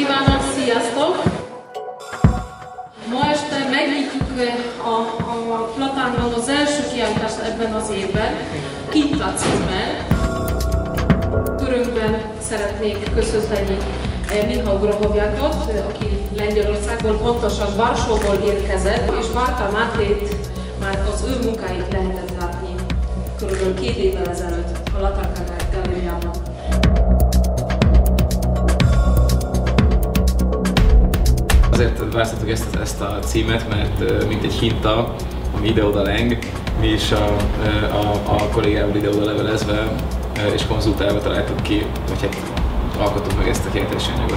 kívánok, sziasztok! Ma este megnyitjuk a Platánban az első kiállítást ebben az évben, Kitta címmel. Körünkben szeretnék köszönteni Michał Grochowiakot, aki Lengyelországból, pontosan Varsóból érkezett, és Varga Mátét már az ő munkáit lehetett látni körülbelül 2 évvel ezelőtt a Latarka galériában. Azért választottuk ezt a címet, mert mint egy hinta, ami ide-oda leng, mi is a kollégával ide-oda levelezve és konzultálva találtuk ki, hogy hát alkottuk meg ezt a kiállítási anyagot.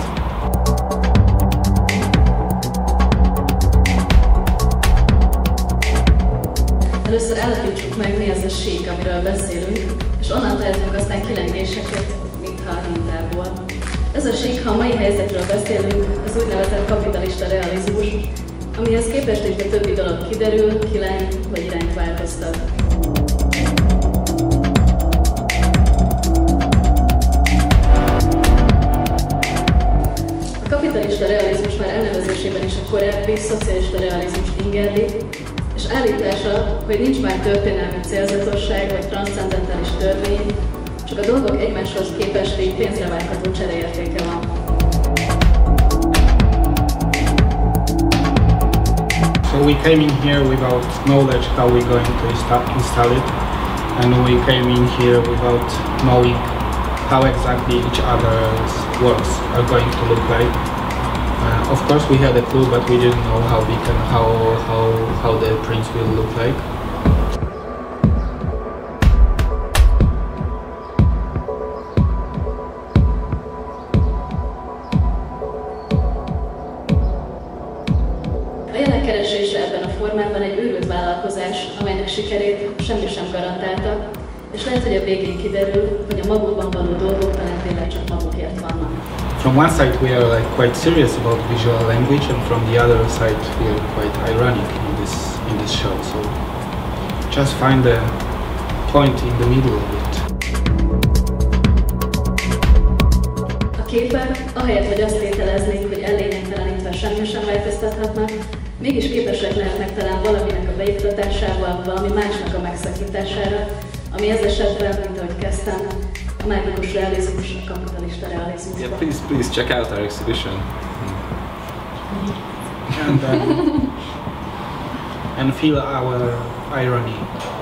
Először állapítsuk meg, mi az a sík, amiről beszélünk, és onnan tehetünk aztán kilengéseket, mintha a hintából. Ez a sík, ha a mai helyzetről beszélünk, az úgynevezett kapitalista realizmus, amihez képest is a többi dolog kiderül, kileng vagy irányt változtat. A kapitalista realizmus már elnevezésében is a korábbi szocialista realizmus ingerli, és állítása, hogy nincs már történelmi célzatosság vagy transzcendentális törvény, csak a dolgok egymáshoz képesti pénzre vágható csereértéke van. So we came in here without knowledge how we're going to install it, and we came in here without knowing how exactly each other's works are going to look like. Of course we had a clue, but we didn't know how big and how the prints will look like. A jelenleg keresése ebben a formában egy őrült vállalkozás, amelynek sikerét semmi sem garantálta, és lehet, hogy a végén kiderül, hogy a magukban való dolgok talán tényleg csak magukért vannak. From one side we are quite serious about visual language, and from the other side we are quite ironic in this show. So just find the point in the middle of it. A képek, ahelyett, hogy azt tételeznék, hogy ellényegtelenítve semmi sem változtathatnak, mégis képesek lehetnek talán valaminek a beiktatásával, valami másnak a megszakítására, ami ez esetben, mint ahogy kezdtem, a mágikus realizmus, a kapitalista realizmus. Yeah, please check out our exhibition. And feel our irony.